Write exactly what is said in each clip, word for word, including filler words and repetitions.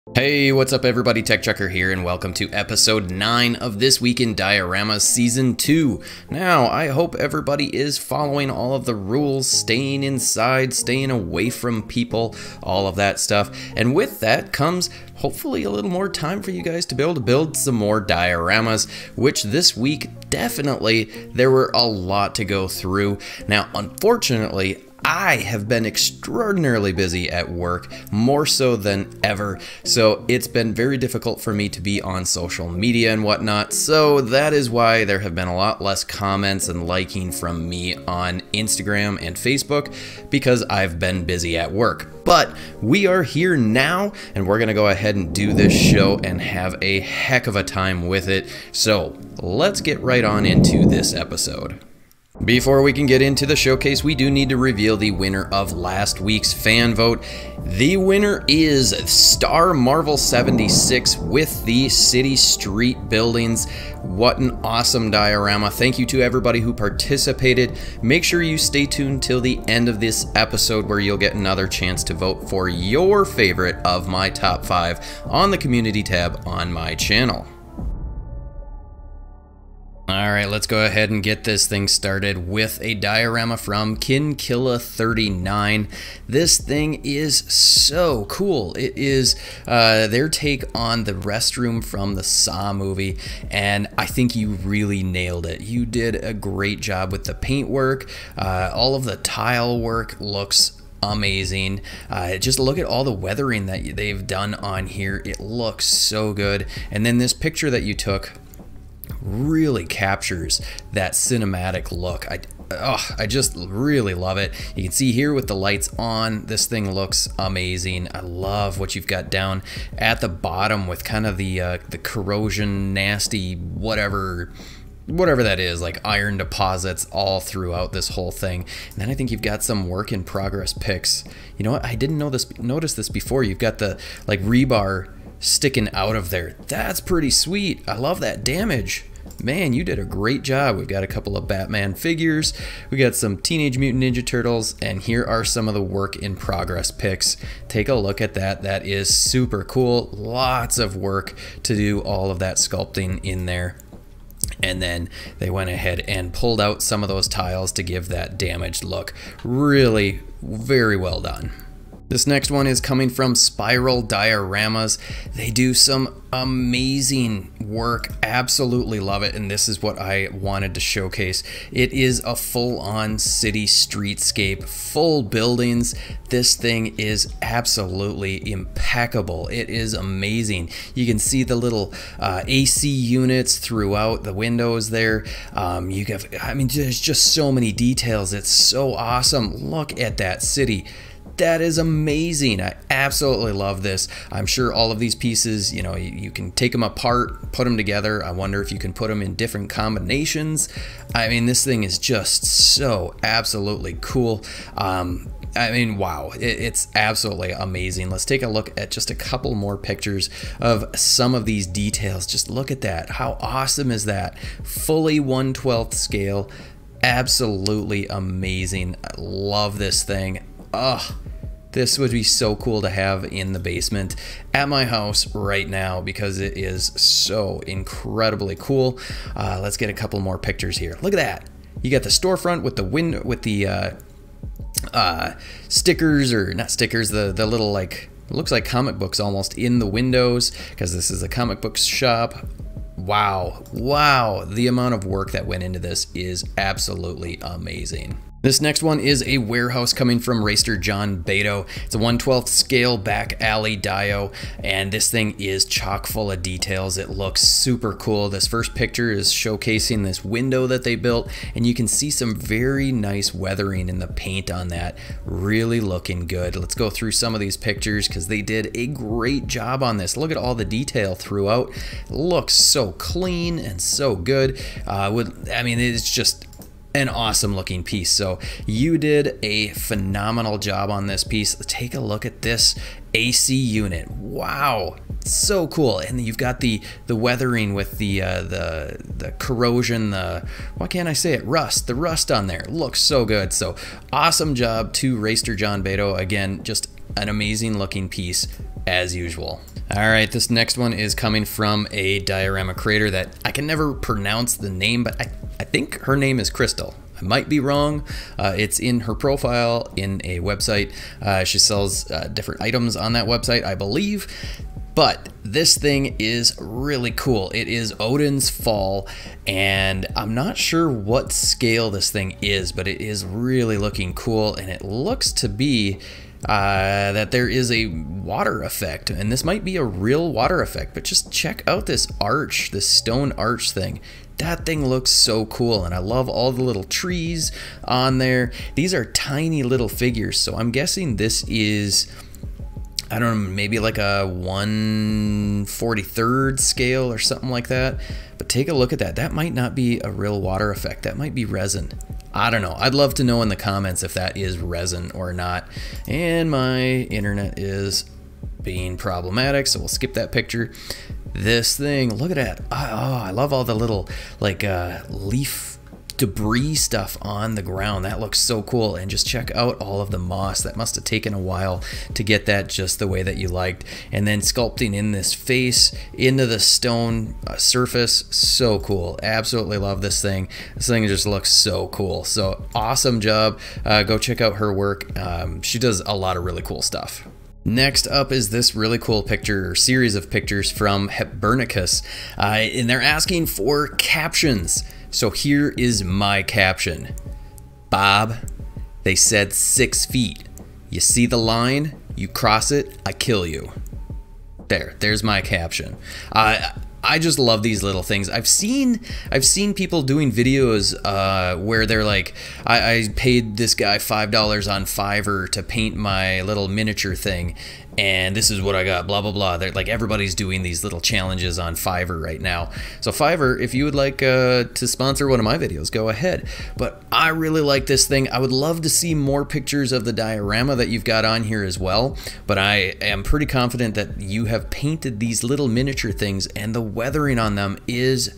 Hey, what's up everybody, TechChucker here, and welcome to episode nine of This Week in Dioramas Season two. Now, I hope everybody is following all of the rules, staying inside, staying away from people, all of that stuff. And with that comes hopefully a little more time for you guys to be able to build some more dioramas, which this week, definitely, there were a lot to go through. Now, unfortunately, I have been extraordinarily busy at work, more so than ever, so it's been very difficult for me to be on social media and whatnot, so that is why there have been a lot less comments and liking from me on Instagram and Facebook, because I've been busy at work. But we are here now, and we're gonna go ahead and do this show and have a heck of a time with it, so let's get right on into this episode. Before we can get into the showcase, we do need to reveal the winner of last week's fan vote. The winner is Star Marvel seventy-six with the City Street Buildings. What an awesome diorama. Thank you to everybody who participated. Make sure you stay tuned till the end of this episode where you'll get another chance to vote for your favorite of my top five on the community tab on my channel. Alright, let's go ahead and get this thing started with a diorama from Kinkilla thirty-nine. This thing is so cool. It is uh, their take on the restroom from the Saw movie, and I think you really nailed it. You did a great job with the paintwork. Uh, all of the tile work looks amazing. Uh, just look at all the weathering that they've done on here. It looks so good. And then this picture that you took really captures that cinematic look. I, oh, I just really love it. You can see here with the lights on, this thing looks amazing. I love what you've got down at the bottom with kind of the uh, the corrosion, nasty, whatever whatever that is, like iron deposits all throughout this whole thing. And then I think you've got some work in progress picks. You know what? I didn't know this notice this before. You've got the like rebar sticking out of there. That's pretty sweet. I love that damage. Man, you did a great job. We've got a couple of Batman figures, we got some Teenage Mutant Ninja Turtles, and here are some of the work in progress pics. Take a look at that. That is super cool. Lots of work to do all of that sculpting in there. And then they went ahead and pulled out some of those tiles to give that damaged look. Really very well done. This next one is coming from Spiral Dioramas. They do some amazing work. Absolutely love it. And this is what I wanted to showcase. It is a full-on city streetscape, full buildings. This thing is absolutely impeccable. It is amazing. You can see the little uh, A C units throughout the windows there. Um, you have, I mean, there's just so many details. It's so awesome. Look at that city. That is amazing. I absolutely love this. I'm sure all of these pieces, you know, you, you can take them apart, put them together. I wonder if you can put them in different combinations. I mean, this thing is just so absolutely cool. Um, I mean, wow, it, it's absolutely amazing. Let's take a look at just a couple more pictures of some of these details. Just look at that. How awesome is that? Fully one twelfth scale. Absolutely amazing. I love this thing. Ugh. This would be so cool to have in the basement at my house right now because it is so incredibly cool. Uh, let's get a couple more pictures here. Look at that. You got the storefront with the window with the uh, uh, stickers, or not stickers, the the little like, it looks like comic books almost in the windows because this is a comic book shop. Wow, wow, the amount of work that went into this is absolutely amazing. This next one is a warehouse coming from Racer John Beto. It's a one twelfth scale back alley dio, and this thing is chock full of details. It looks super cool. This first picture is showcasing this window that they built, and you can see some very nice weathering in the paint on that. Really looking good. Let's go through some of these pictures because they did a great job on this. Look at all the detail throughout. It looks so clean and so good. Uh, with, I mean, it's just an awesome looking piece. So you did a phenomenal job on this piece. Take a look at this A C unit. Wow, so cool. And you've got the the weathering with the uh, the the corrosion, the, why can't I say it, rust, the rust on there looks so good. So awesome job to Racer John Beto. Again, just an amazing looking piece as usual. All right, this next one is coming from a diorama creator that I can never pronounce the name, but I, I think her name is Crystal. I might be wrong. Uh, it's in her profile in a website. Uh, she sells uh, different items on that website, I believe. But this thing is really cool. It is Odin's Fall, and I'm not sure what scale this thing is, but it is really looking cool, and it looks to be uh, that there is a water effect, and this might be a real water effect, but just check out this arch, this stone arch thing. That thing looks so cool, and I love all the little trees on there. These are tiny little figures, so I'm guessing this is, I don't know, maybe like a one forty-third scale or something like that. But take a look at that. That might not be a real water effect. That might be resin. I don't know. I'd love to know in the comments if that is resin or not. And my internet is being problematic, so we'll skip that picture. This thing, look at that. Oh, I love all the little like uh, leaf debris stuff on the ground. That looks so cool. And just check out all of the moss. That must have taken a while to get that just the way that you liked. And then sculpting in this face into the stone uh, surface. So cool. Absolutely love this thing. This thing just looks so cool. So awesome job. Uh, go check out her work. Um, she does a lot of really cool stuff. Next up is this really cool picture, or series of pictures from Hepburnicus, uh, and they're asking for captions. So here is my caption. Bob, they said six feet. You see the line? You cross it, I kill you. There, there's my caption. Uh, I just love these little things. I've seen I've seen people doing videos uh, where they're like, I, I paid this guy five dollars on Fiverr to paint my little miniature thing, and this is what I got, blah, blah, blah. They're like, everybody's doing these little challenges on Fiverr right now. So Fiverr, if you would like uh, to sponsor one of my videos, go ahead. But I really like this thing. I would love to see more pictures of the diorama that you've got on here as well. But I am pretty confident that you have painted these little miniature things, and the weathering on them is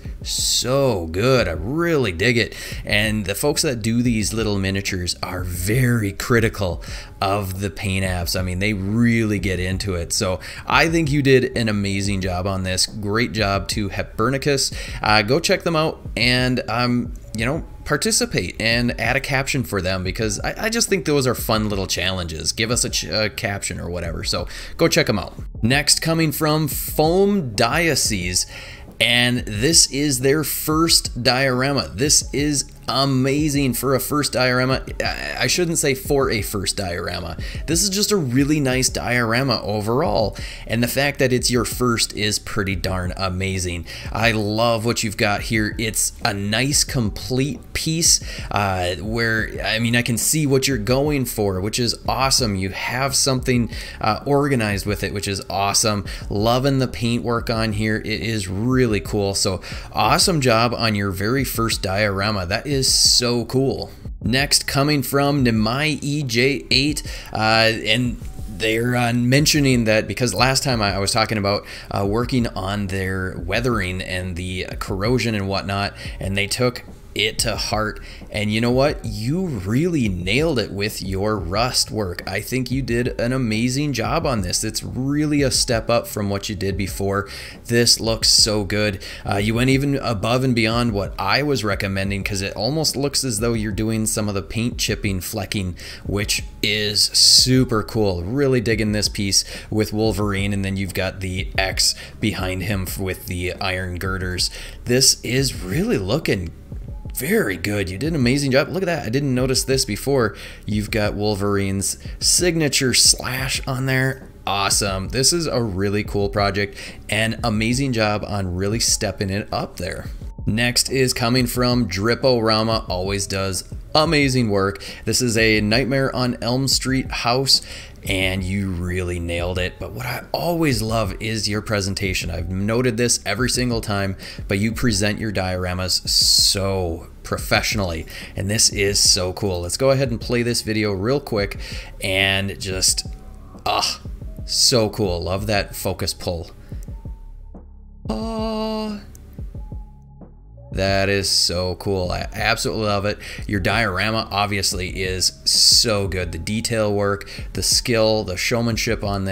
so good. I really dig it. And the folks that do these little miniatures are very critical of the paint apps. I mean, they really get into it. So I think you did an amazing job on this. Great job to Hepburnicus. Uh, go check them out and, um, you know, participate and add a caption for them, because I, I just think those are fun little challenges. Give us a, ch a caption or whatever. So go check them out. Next, coming from Foam Diocese. And this is their first diorama. This is amazing for a first diorama. I shouldn't say for a first diorama. This is just a really nice diorama overall. And the fact that it's your first is pretty darn amazing. I love what you've got here. It's a nice complete piece uh, where, I mean, I can see what you're going for, which is awesome. You have something uh, organized with it, which is awesome. Loving the paint work on here. It is really cool. So awesome job on your very first diorama. That is so cool. Next, coming from Nimai E J eight, uh, and they're uh, mentioning that because last time I, I was talking about uh, working on their weathering and the corrosion and whatnot, and they took it to heart. And you know what? You really nailed it with your rust work. I think you did an amazing job on this. It's really a step up from what you did before. This looks so good. Uh, you went even above and beyond what I was recommending, because it almost looks as though you're doing some of the paint chipping flecking, which is super cool. Really digging this piece with Wolverine, and then you've got the X behind him with the iron girders. This is really looking very good. You did an amazing job. Look at that. I didn't notice this before. You've got Wolverine's signature slash on there. Awesome. This is a really cool project, and amazing job on really stepping it up there. Next is coming from Driporama. Always does amazing work. This is a Nightmare on Elm Street house, and you really nailed it. But what I always love is your presentation. I've noted this every single time, but you present your dioramas so professionally, and this is so cool. Let's go ahead and play this video real quick, and just, ah, so cool. Love that focus pull. Oh, that is so cool. I absolutely love it. Your diorama obviously is so good. The detail work, the skill, the showmanship on this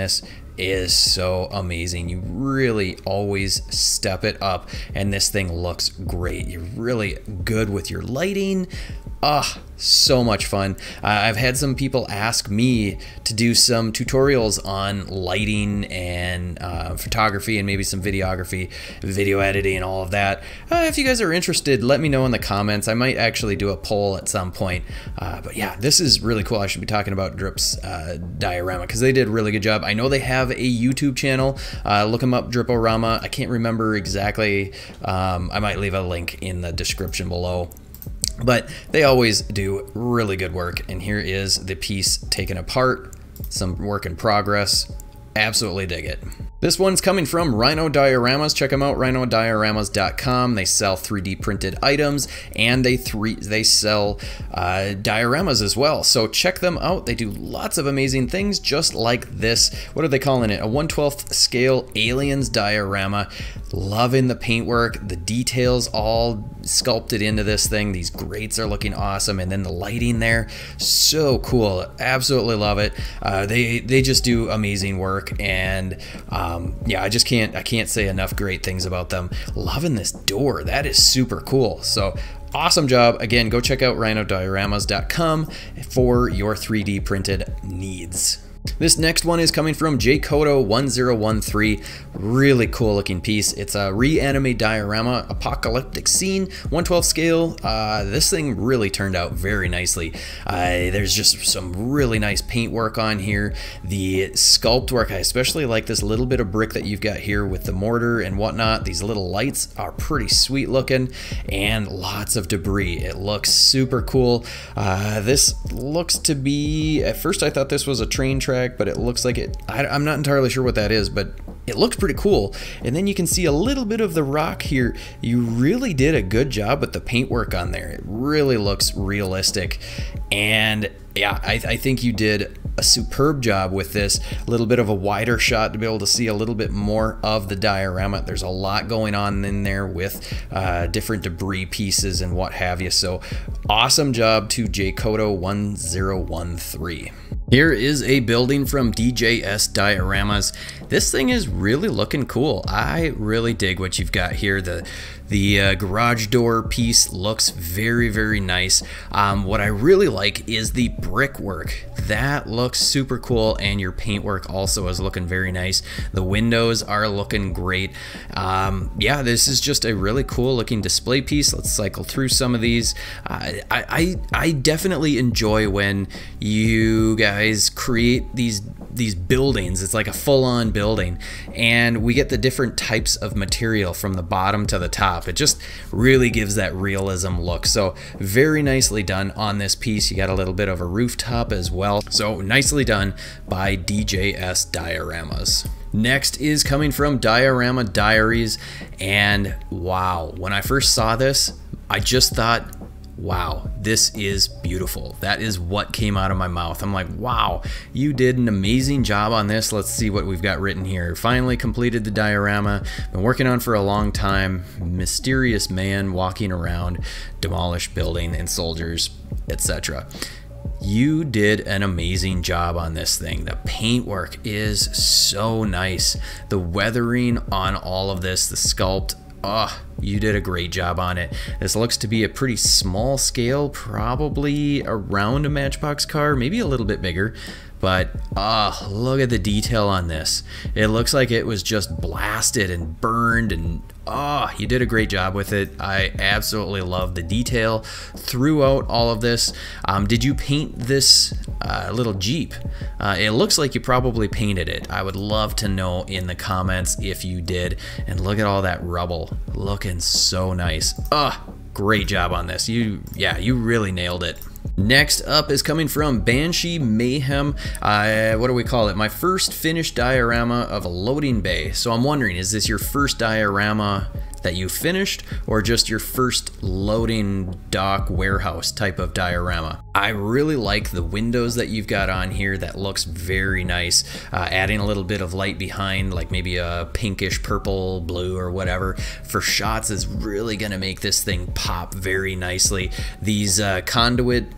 is so amazing. You really always step it up, and this thing looks great. You're really good with your lighting. Ah, oh, so much fun. Uh, I've had some people ask me to do some tutorials on lighting and uh, photography and maybe some videography, video editing and all of that. Uh, if you guys are interested, let me know in the comments. I might actually do a poll at some point. Uh, but yeah, this is really cool. I should be talking about Drip's uh, diorama because they did a really good job. I know they have a YouTube channel. Uh, look them up, Driporama. I can't remember exactly. Um, I might leave a link in the description below. But they always do really good work, and here is the piece taken apart, some work in progress. Absolutely dig it. This one's coming from Rhino Dioramas. Check them out, rhino dioramas dot com. They sell three D printed items, and they three they sell uh, dioramas as well. So check them out. They do lots of amazing things, just like this. What are they calling it? A one twelfth scale aliens diorama. Loving the paintwork, the details all sculpted into this thing. These grates are looking awesome, and then the lighting there, so cool. Absolutely love it. Uh, they they just do amazing work, and um, yeah, I just can't I can't say enough great things about them. Loving this door. That is super cool. So awesome job. Again, go check out rhino dioramas dot com for your three D printed needs. This next one is coming from J Koto one zero one three. Really cool looking piece. It's a reanimate diorama, apocalyptic scene, one twelfth scale. Uh, this thing really turned out very nicely. Uh, there's just some really nice paint work on here. The sculpt work, I especially like this little bit of brick that you've got here with the mortar and whatnot. These little lights are pretty sweet looking, and lots of debris. It looks super cool. Uh, this looks to be, at first I thought this was a train track, but it looks like it, I, I'm not entirely sure what that is, but it looks pretty cool. And then you can see a little bit of the rock here. You really did a good job with the paintwork on there. It really looks realistic. And yeah, I, I think you did a superb job with this. A little bit of a wider shot to be able to see a little bit more of the diorama. There's a lot going on in there with uh, different debris pieces and what have you. So awesome job to J Koto one zero one three. Here is a building from D J S Dioramas. This thing is really looking cool. I really dig what you've got here. The The uh, garage door piece looks very, very nice. Um, what I really like is the brickwork. That looks super cool, and your paintwork also is looking very nice. The windows are looking great. Um, yeah, this is just a really cool looking display piece. Let's cycle through some of these. Uh, I, I, I definitely enjoy when you guys create these these buildings. It's like a full-on building, and we get the different types of material from the bottom to the top. It just really gives that realism look. So very nicely done on this piece. You got a little bit of a rooftop as well. So nicely done by D J S Dioramas. Next is coming from Diorama Diaries, and wow, when I first saw this, I just thought, wow, this is beautiful. That is what came out of my mouth. I'm like, wow, you did an amazing job on this. Let's see what we've got written here. Finally completed the diorama. Been working on for a long time. Mysterious man walking around, demolished building and soldiers, et cetera. You did an amazing job on this thing. The paintwork is so nice. The weathering on all of this, the sculpt, oh, you did a great job on it. This looks to be a pretty small scale, probably around a Matchbox car, maybe a little bit bigger. But ah, oh, look at the detail on this. It looks like it was just blasted and burned, and oh, you did a great job with it. I absolutely love the detail throughout all of this. Um, did you paint this uh, little Jeep? Uh, it looks like you probably painted it. I would love to know in the comments if you did. And look at all that rubble, looking so nice. Ah, oh, great job on this. You, yeah, you really nailed it. Next up is coming from Banshee Mayhem. Uh, what do we call it? My first finished diorama of a loading bay. So I'm wondering, is this your first diorama that you finished, or just your first loading dock warehouse type of diorama? I really like the windows that you've got on here. That looks very nice. Uh, adding a little bit of light behind, like maybe a pinkish purple, blue, or whatever for shots is really gonna make this thing pop very nicely. These uh, conduit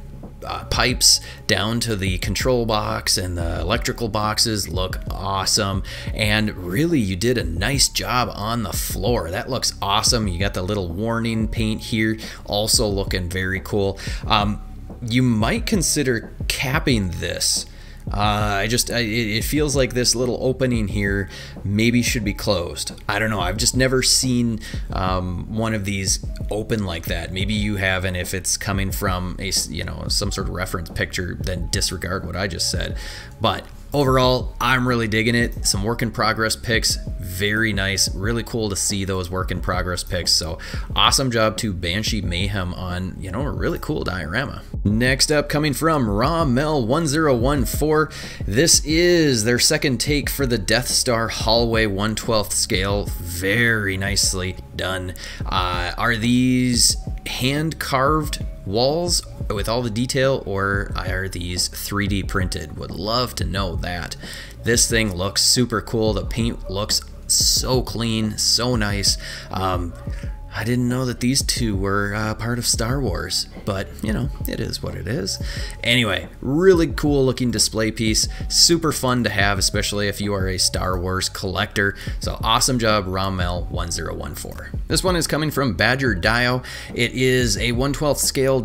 uh, pipes down to the control box and the electrical boxes look awesome. And really, you did a nice job on the floor. That looks awesome. You got the little warning paint here, also looking very cool. Um, you might consider capping this. Uh, I just, I, it feels like this little opening here maybe should be closed. I don't know. I've just never seen um, one of these open like that. Maybe you have, and if it's coming from a, you know, some sort of reference picture, then disregard what I just said. But overall, I'm really digging it. Some work in progress pics, very nice. Really cool to see those work in progress pics. So awesome job to Banshee Mayhem on, you know, a really cool diorama. Next up, coming from Rawmel one zero one four, this is their second take for the Death Star hallway one twelfth scale. Very nicely done. Uh, are these hand carved walls with all the detail, or are these three D printed? Would love to know that. This thing looks super cool. The paint looks so clean, so nice. Um, I didn't know that these two were uh, part of Star Wars, but you know, it is what it is. Anyway, really cool looking display piece, super fun to have, especially if you are a Star Wars collector. So awesome job, Rawmel one zero one four. This one is coming from Badger Dio. It is a one twelfth scale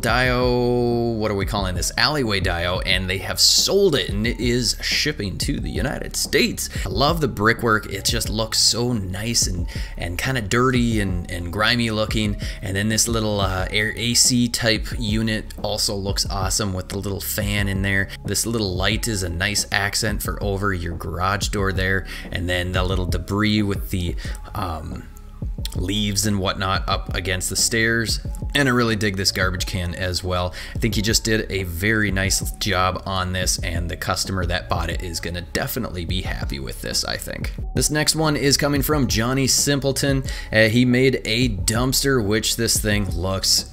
Dio, what are we calling this? Alleyway Dio, and they have sold it, and it is shipping to the United States. I love the brickwork. It just looks so nice and, and kind of dirty and, and grimy looking. And then this little uh, air A C type unit also looks awesome with the little fan in there. This little light is a nice accent for over your garage door there. And then the little debris with the um, leaves and whatnot up against the stairs. And I really dig this garbage can as well. I think he just did a very nice job on this, and the customer that bought it is gonna definitely be happy with this, I think. This next one is coming from Johnny Simpleton. Uh, he made a dumpster, which this thing looks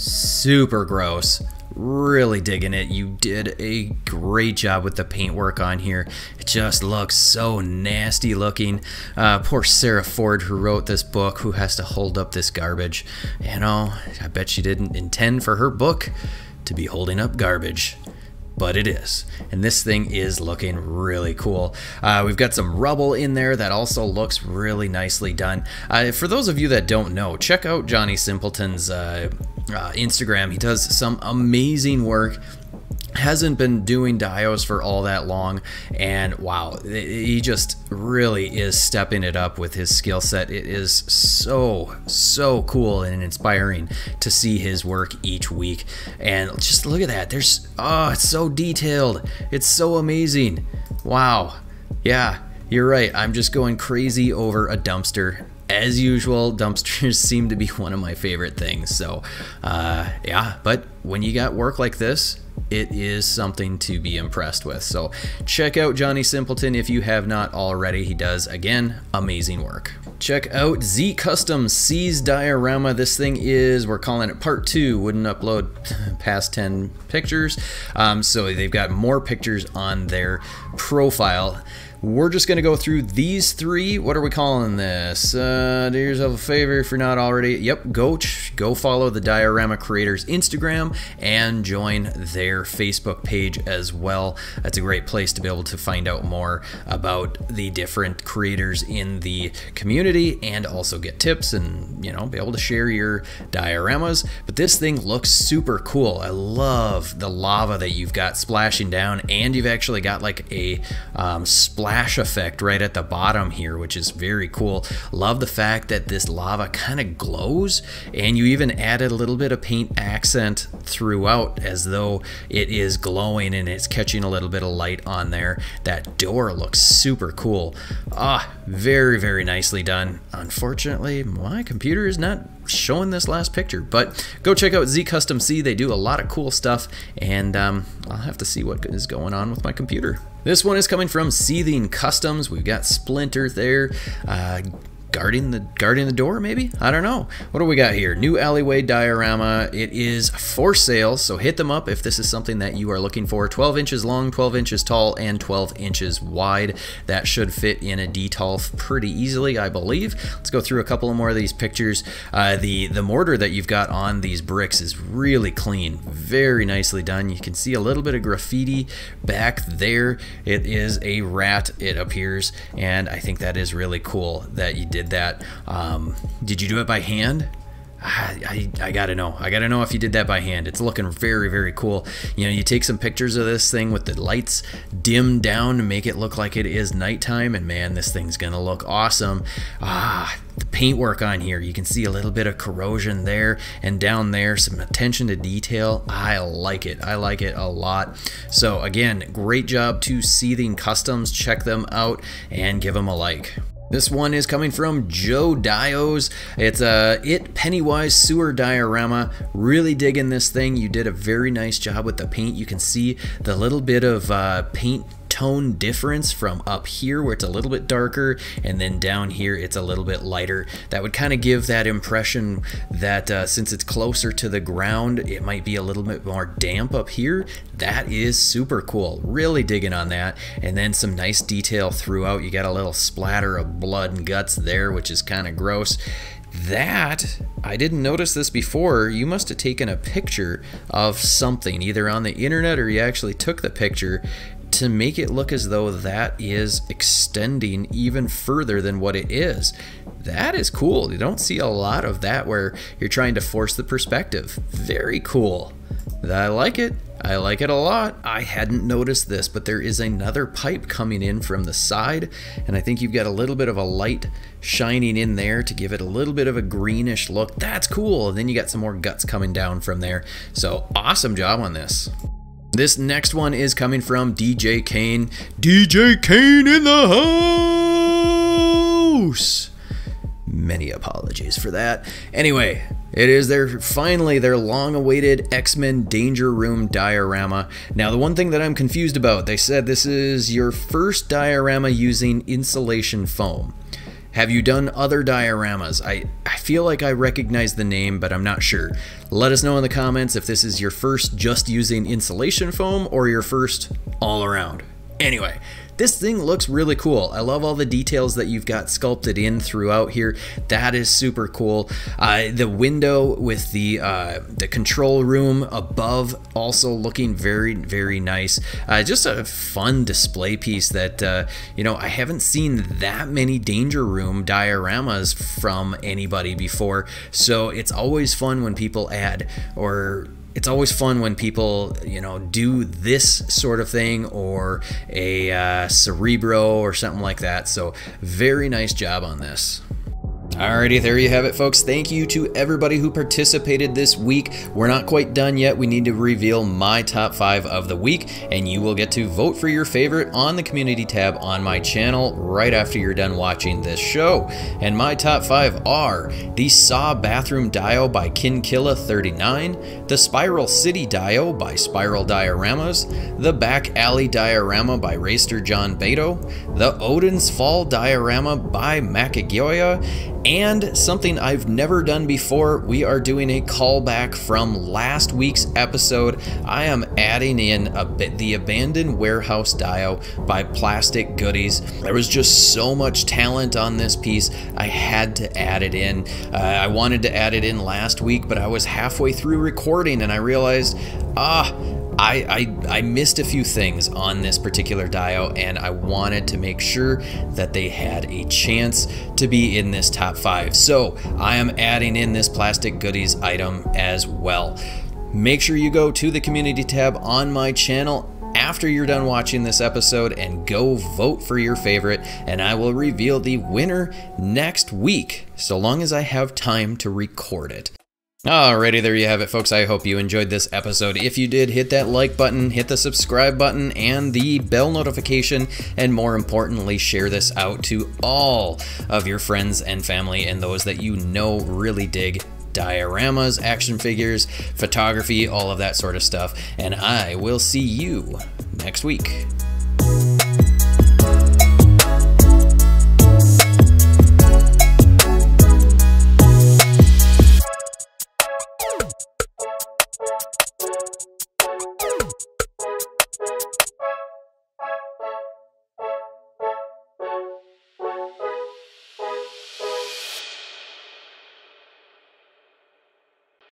super gross. Really digging it. You did a great job with the paintwork on here. It just looks so nasty looking. Uh, poor Sarah Ford, who wrote this book, who has to hold up this garbage. You know, I bet she didn't intend for her book to be holding up garbage, but it is. And this thing is looking really cool. Uh, we've got some rubble in there that also looks really nicely done. Uh, for those of you that don't know, check out Johnny Simpleton's uh, uh, Instagram. He does some amazing work. Hasn't been doing dios for all that long, and wow, he just really is stepping it up with his skill set. It is so so cool and inspiring to see his work each week. And just look at that, there's, oh, it's so detailed, it's so amazing. Wow, yeah, you're right, I'm just going crazy over a dumpster. As usual, dumpsters seem to be one of my favorite things. So uh, yeah, but when you got work like this, it is something to be impressed with. So check out Johnny Simpleton if you have not already. He does, again, amazing work. Check out Z Custom C's diorama. This thing is, we're calling it part two. Wouldn't upload past ten pictures. Um, so they've got more pictures on their profile. We're just gonna go through these three. What are we calling this? Uh, do yourself a favor if you're not already. Yep, go go follow the Diorama Creators Instagram and join their Facebook page as well. That's a great place to be able to find out more about the different creators in the community and also get tips and, you know, be able to share your dioramas. But this thing looks super cool. I love the lava that you've got splashing down, and you've actually got like a um, splash Flash effect right at the bottom here, which is very cool. Love the fact that this lava kind of glows, and you even added a little bit of paint accent throughout as though it is glowing and it's catching a little bit of light on there. That door looks super cool. Ah, very, very nicely done. Unfortunately, my computer is not showing this last picture, but go check out Z Custom C. They do a lot of cool stuff, and um, I'll have to see what is going on with my computer. This one is coming from Seething Customs. We've got Splinter there. Uh, guarding the guarding the door, maybe? I don't know. What do we got here? New alleyway diorama. It is for sale, so hit them up if this is something that you are looking for. twelve inches long, twelve inches tall, and twelve inches wide. That should fit in a D T O L F pretty easily, I believe. Let's go through a couple of more of these pictures. Uh, the, the mortar that you've got on these bricks is really clean. Very nicely done. You can see a little bit of graffiti back there. It is a rat, it appears, and I think that is really cool that you did that. Um, did you do it by hand? I, I, I gotta know. I gotta know if you did that by hand. It's looking very, very cool. You know, you take some pictures of this thing with the lights dimmed down to make it look like it is nighttime, and man, this thing's gonna look awesome. Ah, the paintwork on here, you can see a little bit of corrosion there, and down there, some attention to detail. I like it. I like it a lot. So again, great job to Seething Customs. Check them out and give them a like. This one is coming from Joe Dios. It's a It Pennywise Sewer Diorama. Really digging this thing. You did a very nice job with the paint. You can see the little bit of uh, paint tone difference from up here where it's a little bit darker, and then down here it's a little bit lighter. That would kind of give that impression that uh, since it's closer to the ground, it might be a little bit more damp up here. That is super cool. Really digging on that. And then some nice detail throughout. You got a little splatter of blood and guts there, which is kind of gross. That, I didn't notice this before. You must have taken a picture of something either on the internet, or you actually took the picture to make it look as though that is extending even further than what it is. That is cool. You don't see a lot of that where you're trying to force the perspective. Very cool. I like it. I like it a lot. I hadn't noticed this, but there is another pipe coming in from the side, and I think you've got a little bit of a light shining in there to give it a little bit of a greenish look. That's cool. And then you got some more guts coming down from there. So awesome job on this. This next one is coming from D J Kane. D J Kane in the house! Many apologies for that. Anyway, it is their finally their long-awaited X-Men Danger Room diorama. Now, the one thing that I'm confused about, they said this is your first diorama using insulation foam. Have you done other dioramas? I, I feel like I recognize the name, but I'm not sure. Let us know in the comments if this is your first just using insulation foam or your first all around. Anyway, this thing looks really cool. I love all the details that you've got sculpted in throughout here. That is super cool. Uh, the window with the uh, the control room above also looking very, very nice. Uh, just a fun display piece that, uh, you know, I haven't seen that many Danger Room dioramas from anybody before. So it's always fun when people add, or it's always fun when people, you know, do this sort of thing, or a uh, Cerebro or something like that. So very nice job on this. Alrighty, there you have it, folks. Thank you to everybody who participated this week. We're not quite done yet. We need to reveal my top five of the week, and you will get to vote for your favorite on the community tab on my channel right after you're done watching this show. And my top five are the Saw Bathroom Dio by Kinkilla thirty-nine, the Spiral City Dio by Spiral Dioramas, the Back Alley Diorama by Racer John Beto, the Odin's Fall Diorama by Macagioia, and something I've never done before, we are doing a callback from last week's episode. I am adding in a bit the Abandoned Warehouse Dio by Plastic Goodies. There was just so much talent on this piece, I had to add it in. Uh, I wanted to add it in last week, but I was halfway through recording and I realized, ah, I, I, I missed a few things on this particular Dio, and I wanted to make sure that they had a chance to be in this top five. So I am adding in this Plastic Goodies item as well. Make sure you go to the community tab on my channel after you're done watching this episode and go vote for your favorite, and I will reveal the winner next week, so long as I have time to record it. Alrighty, there you have it, folks. I hope you enjoyed this episode. If you did, hit that like button, hit the subscribe button, and the bell notification, and more importantly, share this out to all of your friends and family and those that you know really dig dioramas, action figures, photography, all of that sort of stuff. And I will see you next week.